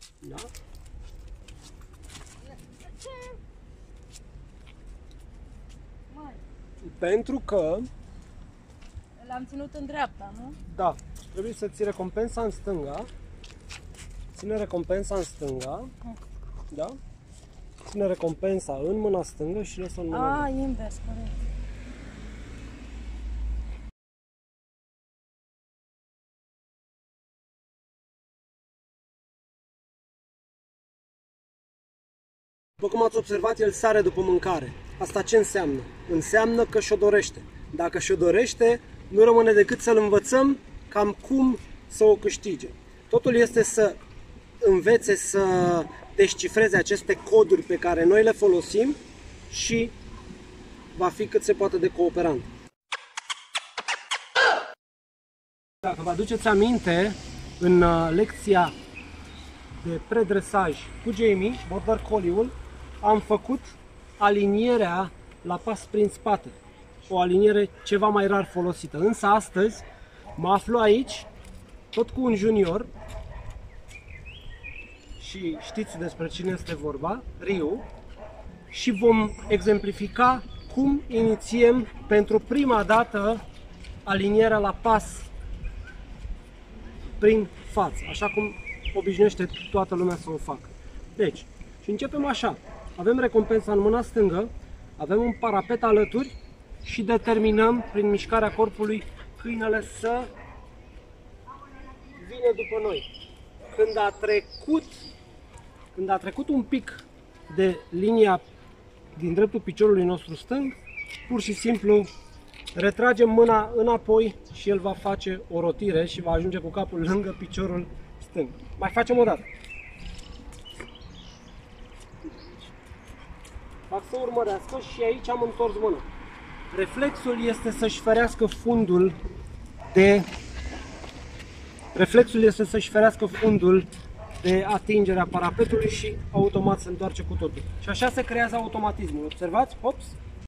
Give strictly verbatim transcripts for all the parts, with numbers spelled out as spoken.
Da? Pentru că l-am ținut în dreapta, nu? da, trebuie să ții recompensa în stânga. Ține recompensa în stânga. Da? Ține recompensa în mâna stângă și lăsă în mâna. Ah, invers, corect. După cum ați observat, el sare după mâncare. Asta ce înseamnă? Înseamnă că și-o dorește. Dacă și-o dorește, nu rămâne decât să-l învățăm cam cum să o câștige. Totul este să învețe să descifreze aceste coduri pe care noi le folosim și va fi cât se poate de cooperant. Dacă vă aduceți aminte, în lecția de predresaj cu Jamie, Border Collie-ul, am făcut alinierea la pas prin spate. O aliniere ceva mai rar folosită. Însă astăzi mă aflu aici, tot cu un junior, și știți despre cine este vorba, Ryu, și vom exemplifica cum inițiem pentru prima dată alinierea la pas prin față, așa cum obișnuiește toată lumea să o facă. Deci, și începem așa. Avem recompensa în mâna stângă, avem un parapet alături și determinăm prin mișcarea corpului câinele să vină după noi. Când a trecut, când a trecut un pic de linia din dreptul piciorului nostru stâng, pur și simplu retragem mâna înapoi și el va face o rotire și va ajunge cu capul lângă piciorul stâng. Mai facem o dată. Fac să urmărească și aici am întors mâna. Reflexul este să-și ferească fundul de Reflexul este să-și ferească fundul de atingerea parapetului și automat se întoarce cu totul. Și așa se creează automatismul. Observați? Hops!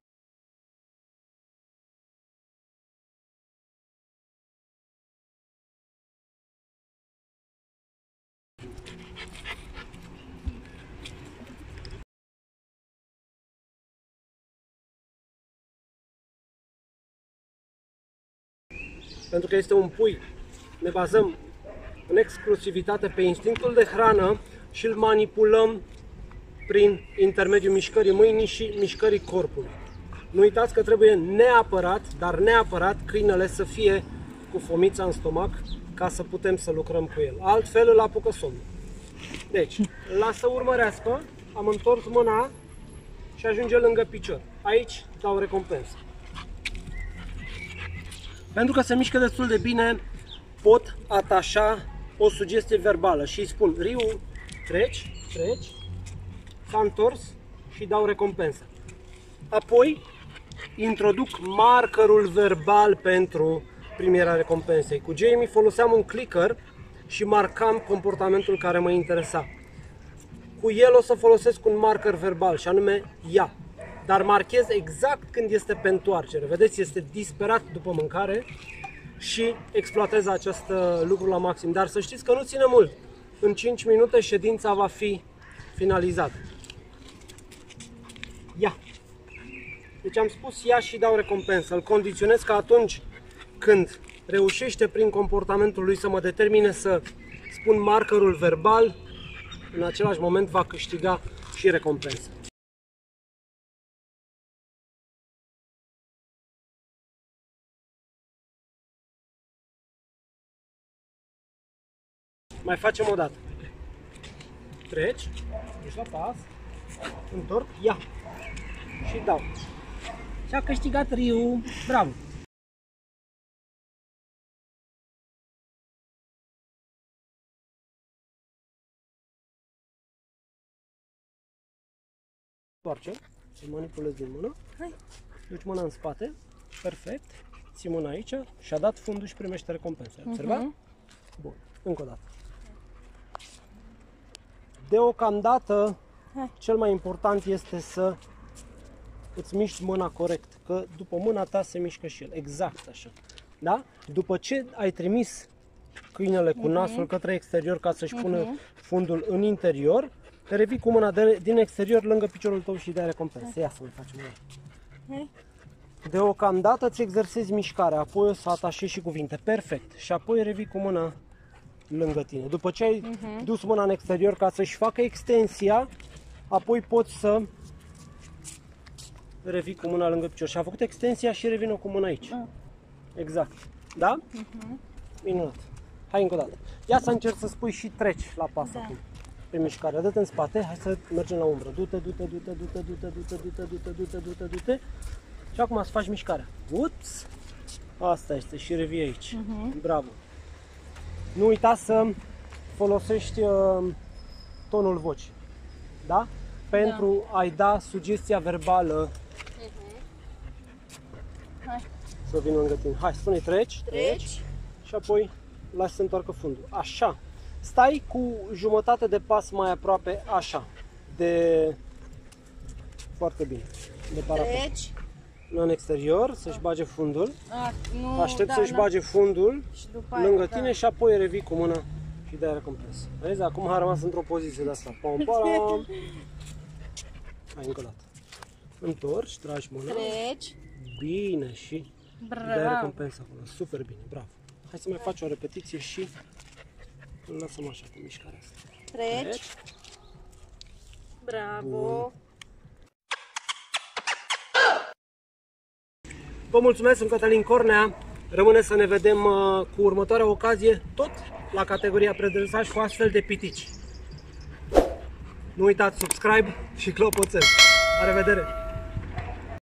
Pentru că este un pui, ne bazăm în exclusivitate pe instinctul de hrană și îl manipulăm prin intermediul mișcării mâinii și mișcării corpului. Nu uitați că trebuie neapărat, dar neapărat, câinele să fie cu fomița în stomac ca să putem să lucrăm cu el. Altfel îl apucă somnul. Deci, lasă urmărească, am întors mâna și ajunge lângă picior. Aici dau recompensă. Pentru că se mișcă destul de bine, pot atașa o sugestie verbală și îi spun: Ryu, treci, treci, s-a întors și dau recompensă. Apoi introduc markerul verbal pentru primirea recompensei. Cu Jamie foloseam un clicker și marcam comportamentul care mă interesa. Cu el o să folosesc un marker verbal și anume ia. Dar marchez exact când este pe întoarcere. Vedeți, este disperat după mâncare și exploatez acest lucru la maxim. Dar să știți că nu ține mult. În cinci minute ședința va fi finalizată. Ia. Deci am spus ia și dau recompensă. Îl condiționez că atunci când reușește prin comportamentul lui să mă determine să spun markerul verbal, în același moment va câștiga și recompensă. Mai facem o dată. Treci, ești la pas, întorc, ia și dau. Și a câștigat Ryu. Bravo! Întoarce, îl manipulezi din mână. Hai. Duci mâna în spate. Perfect. Ții mâna aici și a dat fundul și primește recompensa. Ai observat? Uh-huh. Bun. Încă o dată. Deocamdată, Hai. cel mai important este să îți miști mâna corect, că după mâna ta se mișcă și el. Exact așa. Da? După ce ai trimis câinele cu nasul către exterior ca să-și pună fundul în interior. Revii cu mâna de, din exterior lângă piciorul tău și dai recompensă. Ia să mai facem una. Hai. Deocamdată îți exersezi mișcarea, apoi o să atașezi și cuvinte. Perfect. Și apoi revii cu mâna lângă tine. După ce ai uh-huh. dus mâna în exterior ca să-și facă extensia, apoi poți să revii cu mâna lângă picior. Și a făcut extensia și revină cu mâna aici. Uh. Exact. Da? Uh-huh. Minunat. Hai încă o dată. Ia să încerci să spui și treci la pas Da. acum. Pe mișcare. Dă-te în spate. Hai să mergem la umbră. Du-te, du-te, du-te, du-te, du-te, du-te, du-te, du-te, du-te, du-te, du-te. Și acum să faci mișcarea. Ups! Asta este și revii aici. Uh-huh. Bravo! Nu uita să folosești uh, tonul vocii. Da? Pentru da. a-i da sugestia verbală. Uh-huh. Hai. Să vină lângă tine. Hai, spune treci. Treci. Și apoi lași să întoarcă fundul. Așa. Stai cu jumătate de pas mai aproape, așa. De... Foarte bine. De parapet. Treci. În exterior, să-și bage fundul. A, nu, Aștept da, să-și da. bage fundul Și după aia, lângă da. tine și apoi revii cu mâna și dai recompensă. Vezi? Acum a rămas într-o poziție de asta. Pam, pam. Hai încă o dată. Întorci, tragi mâna. Treci. Bine și dai Bravo. recompensă acolo. Super bine, bravo. Hai să mai faci o repetiție și îl lăsăm așa cu mișcarea asta. Treci. Bravo. Bun. Vă mulțumesc, sunt Cătălin Cornea. Rămâne să ne vedem uh, cu următoarea ocazie, tot la categoria predresaj cu astfel de pitici. Nu uitați subscribe și clopoțel. La revedere!